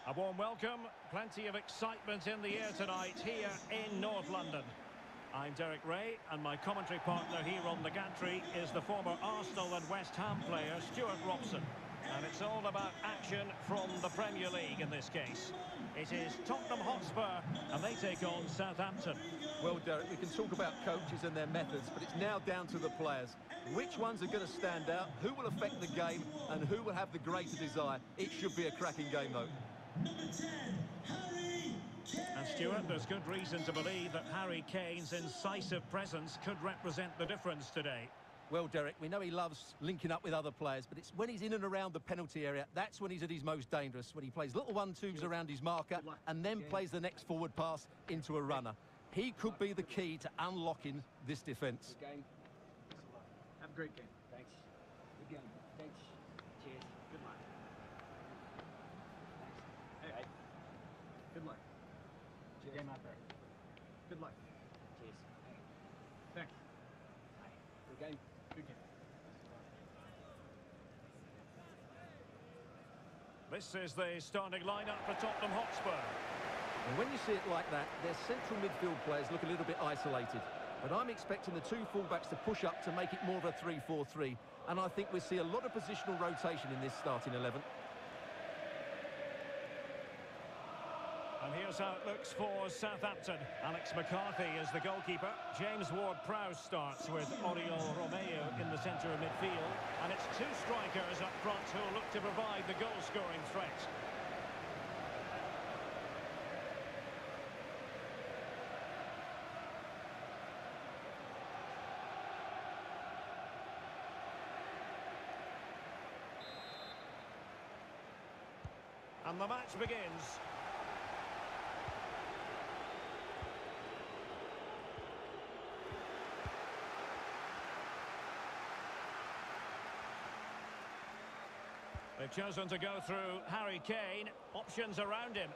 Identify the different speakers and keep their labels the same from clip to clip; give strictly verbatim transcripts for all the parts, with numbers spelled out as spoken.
Speaker 1: A warm welcome, plenty of excitement in the air tonight here in North London. I'm Derek Ray, and my commentary partner here on the gantry is the former Arsenal and West Ham player Stuart Robson. And it's all about action from the Premier League in this case. It is Tottenham Hotspur, and they take on Southampton.
Speaker 2: Well, Derek, we can talk about coaches and their methods, but it's now down to the players. Which ones are going to stand out, who will affect the game, and who will have the greater desire? It should be a cracking game, though.
Speaker 3: Number ten, Harry Kane.
Speaker 1: And Stuart, there's good reason to believe that Harry Kane's incisive presence could represent the difference today.
Speaker 2: Well, Derek, we know he loves linking up with other players, but it's when he's in and around the penalty area, that's when he's at his most dangerous, when he plays little one-twos around his marker and then plays the next forward pass into a runner. He could be the key to unlocking this defence.
Speaker 4: Good game. Have a great game. Thanks. Good game. Thanks. Cheers. Good luck. Thanks. Hey. Good luck. Cheers. Good game out there. Good luck. Cheers. Hey. Thanks. Hi. Good game. Good game.
Speaker 1: This is the starting lineup for Tottenham Hotspur.
Speaker 2: And when you see it like that, their central midfield players look a little bit isolated. But I'm expecting the two fullbacks to push up to make it more of a three four three. And I think we see a lot of positional rotation in this starting eleven.
Speaker 1: And here's how it looks for Southampton. Alex McCarthy is the goalkeeper. James Ward-Prowse starts with Oriol Romeo in the centre of midfield. And it's two strikers up front who will look to provide the goal-scoring threat. And the match begins. They've chosen to go through Harry Kane. Options around him.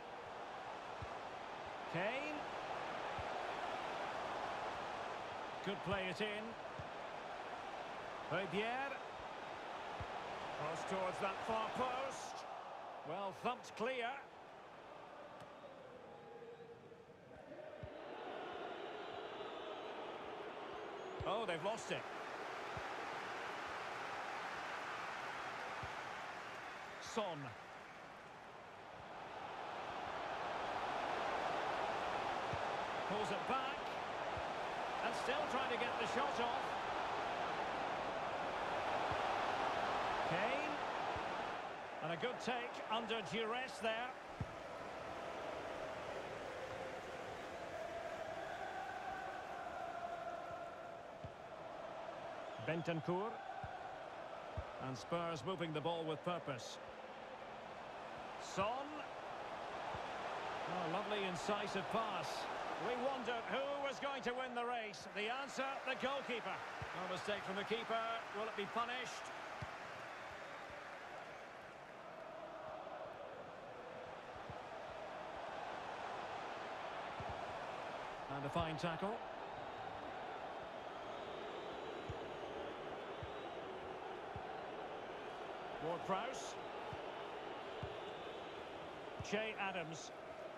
Speaker 1: Kane. Could play it in. Højbjerg. Cross towards that far post. Well thumped clear. Oh, they've lost it. Son. Pulls it back. And still trying to get the shot off. Kane. And a good take under duress there. Bentancur. And Spurs moving the ball with purpose. Son. Oh, lovely incisive pass. We wondered who was going to win the race. The answer, the goalkeeper. No mistake from the keeper. Will it be punished? And a fine tackle. Ward-Prowse. Che Adams.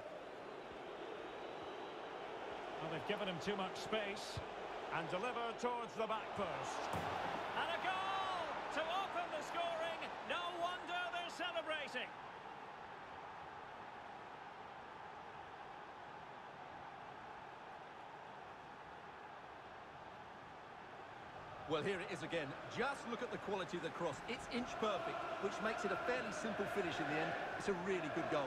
Speaker 1: Well, they've given him too much space. And deliver towards the back post. And a goal to open the scoring. No wonder they're celebrating.
Speaker 2: Well, here it is again. Just look at the quality of the cross. It's inch perfect, which makes it a fairly simple finish in the end. It's a really good goal.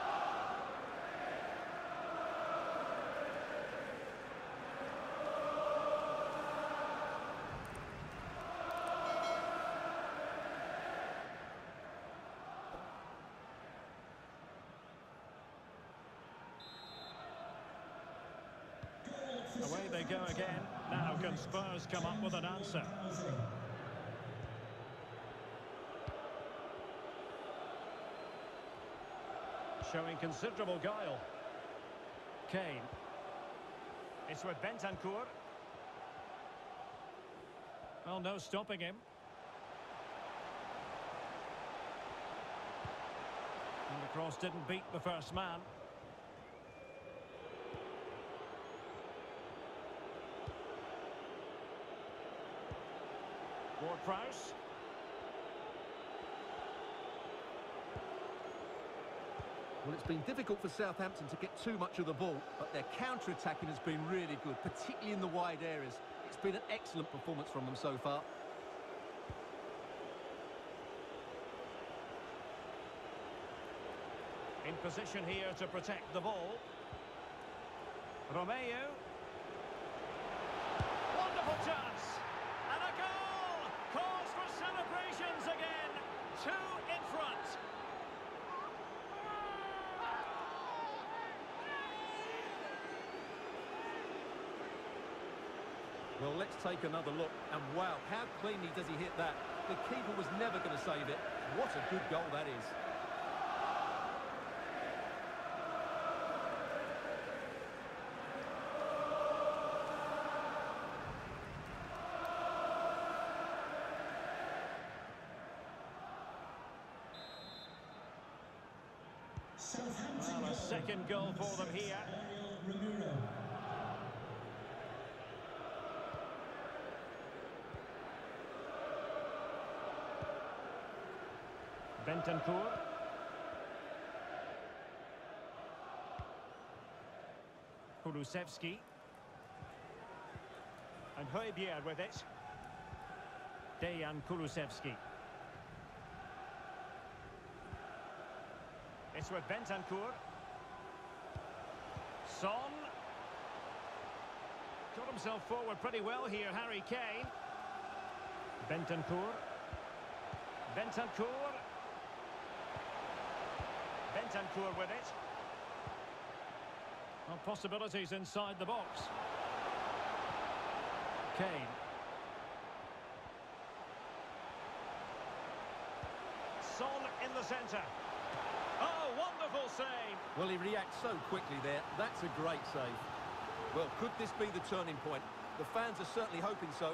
Speaker 1: Away they go again. Now can Spurs come up with an answer? Showing considerable guile. Kane. It's with Bentancur. Well, no stopping him. And the Cross didn't beat the first man. Ward-Prowse.
Speaker 2: Well, it's been difficult for Southampton to get too much of the ball, but their counter-attacking has been really good, particularly in the wide areas. It's been an excellent performance from them so far.
Speaker 1: In position here to protect the ball. Romeo. Wonderful chance. And a goal! Cause for celebrations again. Two in front.
Speaker 2: Well, let's take another look. And wow, how cleanly does he hit that? The keeper was never going to save it. What a good goal that is.
Speaker 1: Well, a second goal for them here. Bentancur. Kulusevski. And Højbjerg with it. Dejan Kulusevski. It's with Bentancur. Son. Got himself forward pretty well here, Harry Kane. Bentancur. Bentancur. Bentancur with it. Well, possibilities inside the box. Kane. Son in the centre. Oh, wonderful save!
Speaker 2: Well, he reacts so quickly there. That's a great save. Well, could this be the turning point? The fans are certainly hoping so.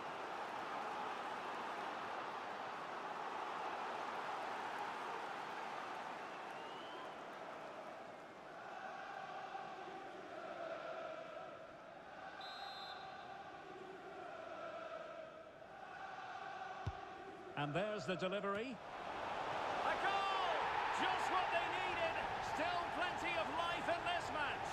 Speaker 1: And there's the delivery. A goal! Just what they needed. Still plenty of life in this match.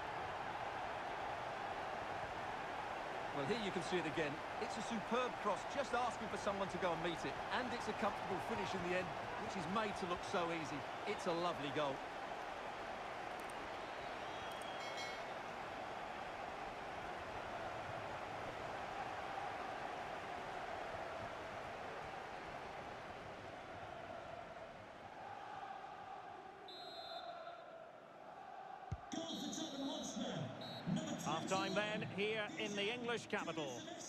Speaker 2: Well, here you can see it again. It's a superb cross, just asking for someone to go and meet it. And it's a comfortable finish in the end, which is made to look so easy. It's a lovely goal.
Speaker 1: Half-time then, here in the English capital.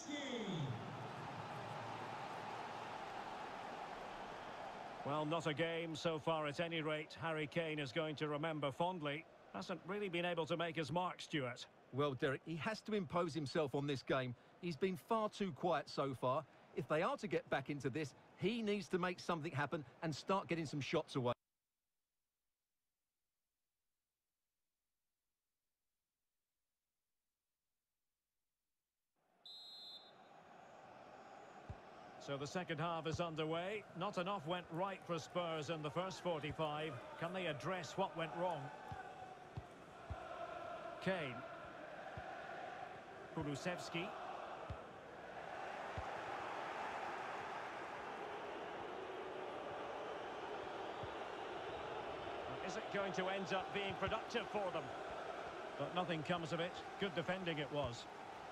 Speaker 1: Well, not a game so far at any rate. Harry Kane is going to remember fondly. Hasn't really been able to make his mark, Stuart.
Speaker 2: Well, Derek, he has to impose himself on this game. He's been far too quiet so far. If they are to get back into this, he needs to make something happen and start getting some shots away.
Speaker 1: So the second half is underway. Not enough went right for Spurs in the first forty-five. Can they address what went wrong? Kane. Kulusevski. Is it going to end up being productive for them? But nothing comes of it. Good defending it was.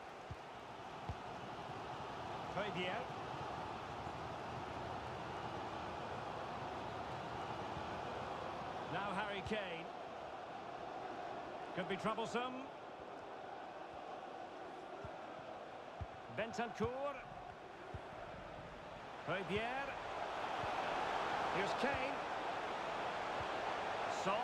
Speaker 1: Højbjerg. Now Harry Kane. Could be troublesome. Bentancur. Højbjerg. Here's Kane. Son.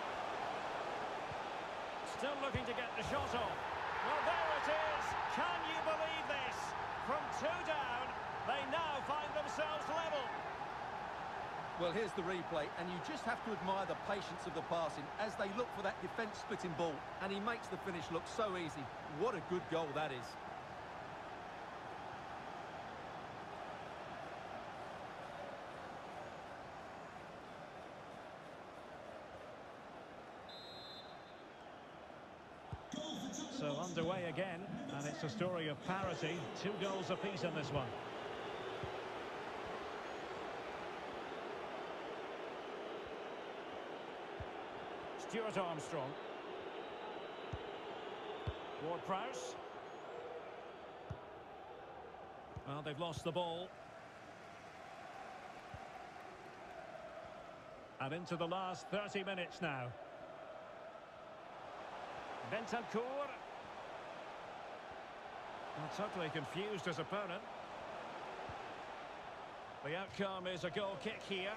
Speaker 1: Still looking to get the shot off. Well, there it is. Can you believe this? From two down, they now find themselves level.
Speaker 2: Well, here's the replay, and you just have to admire the patience of the passing as they look for that defence-splitting ball, and he makes the finish look so easy. What a good goal that is.
Speaker 1: So underway again, and it's a story of parity. Two goals apiece in this one. Stuart Armstrong. Ward-Prowse. Well, they've lost the ball. And into the last thirty minutes now. Bentancur. Well, totally confused his opponent. The outcome is a goal kick here.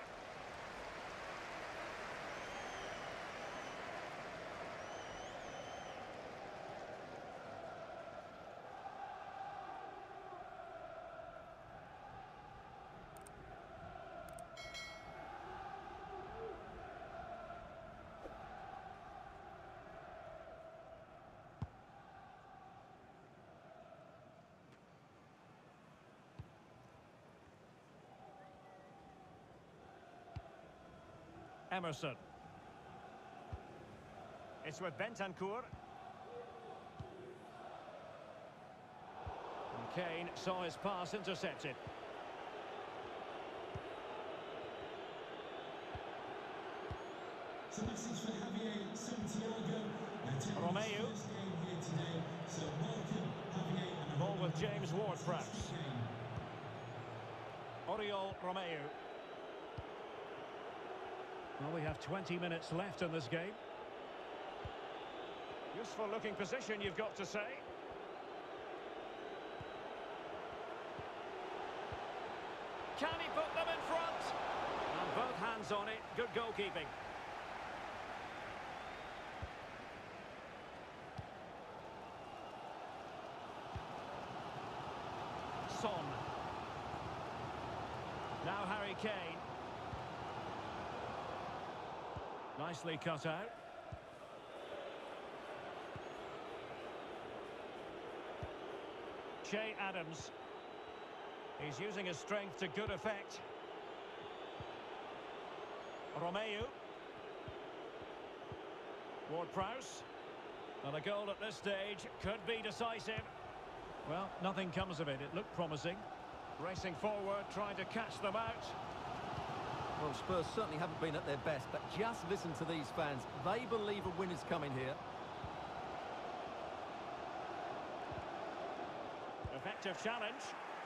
Speaker 1: Emerson. It's with Bentancur. And Kane saw his pass intercepted.
Speaker 3: So this is for Javier Santiago.
Speaker 1: Romeu.
Speaker 3: First game here today. So welcome, Javier. And
Speaker 1: Ball with James Ward-Prowse. Oriol Romeu. Well, we have twenty minutes left in this game. Useful looking position, you've got to say. Can he put them in front? And both hands on it, good goalkeeping. Son. Now Harry Kane. Nicely cut out. Che Adams. He's using his strength to good effect. Romeu. Ward-Prowse. And a goal at this stage could be decisive. Well, nothing comes of it. It looked promising. Racing forward, trying to catch them out.
Speaker 2: Well, Spurs certainly haven't been at their best, but just listen to these fans. They believe a win is coming here.
Speaker 1: Effective challenge.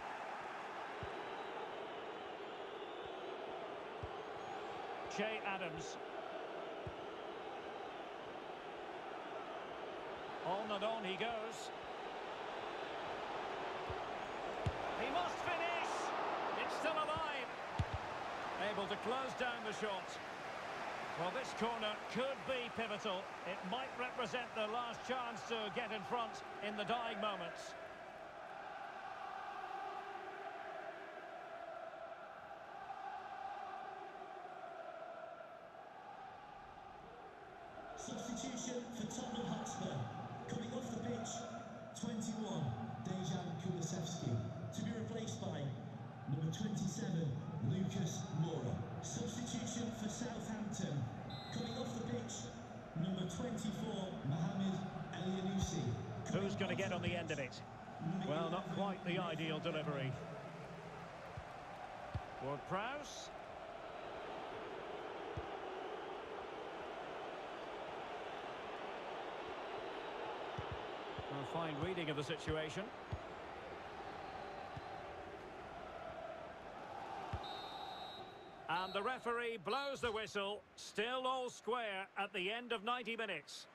Speaker 1: Che Adams. On and on he goes. He must finish. It's still alive. Able to close down the shot. Well, this corner could be pivotal. It might represent the last chance to get in front in the dying moments.
Speaker 3: Substitution for Tottenham Hotspur. Coming off the pitch, twenty-one, Dejan Kulusevski. To be replaced by number twenty-seven, Lucas Moura. Substitution for Southampton. Coming off the pitch, number twenty-four, Mohamed Elyounoussi.
Speaker 1: Who's going to get on the end of it? Well, not quite the ideal delivery. Ward-Prowse. A fine reading of the situation. And the referee blows the whistle. Still all square at the end of ninety minutes.